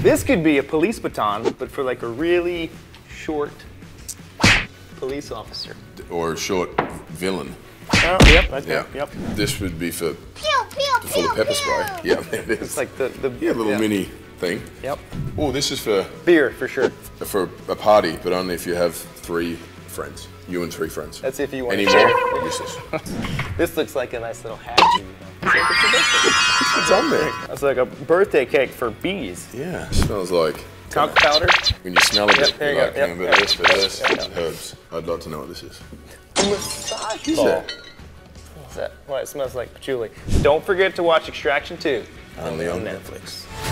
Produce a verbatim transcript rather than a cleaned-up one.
This could be a police baton, but for like a really short police officer. Or a short villain. Oh, yep, that's Yeah. good. Yep. This would be for Pew, pew, full of pew, pepper spray. pew. Yeah, there it is. It's like the, the Yeah, little yeah. mini thing. Yep. Oh, this is for Beer, for sure. for a party, but only if you have three friends. You and three friends. That's if you want Any to more? share. Useless. This looks like a nice little hat. It's like, it's your birthday. It's on there. That's like a birthday cake for bees. Yeah, smells like Conch powder. when you smell a bit, Yep, there you're you like, go. "Mm, a bit Yep, of this, bit of yep, this. yep, It's yep. herbs. I'd like to know what this is. Massage Is ball. it? What's that? Well, it smells like patchouli. Don't forget to watch Extraction two. Only on Netflix.